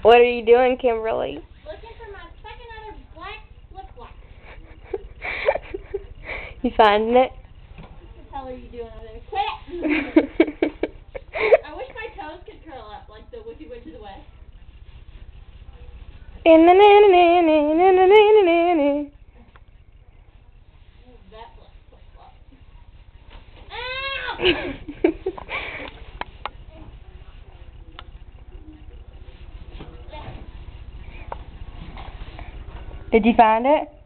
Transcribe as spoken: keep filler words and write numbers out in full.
What are you doing, Kimberly? Looking for my second other black flip-flop. You finding it? What the hell are you doing over there? Quit it! I wish my toes could curl up like the Wicked Witch of the West. Oh, that flip-flop. Ow! Did you find it?